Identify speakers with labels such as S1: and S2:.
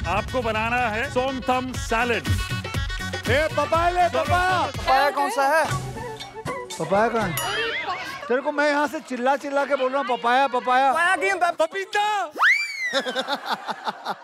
S1: आपको बनाना है सोमथम सैलेड।
S2: पपाया ले, पपाया।
S3: पपाया कौन सा है?
S2: पपाया कहाँ है? तेरे को मैं यहाँ से चिल्ला चिल्ला के बोल रहा हूँ पपाया पपाया।
S3: पपाया की
S2: पपीता।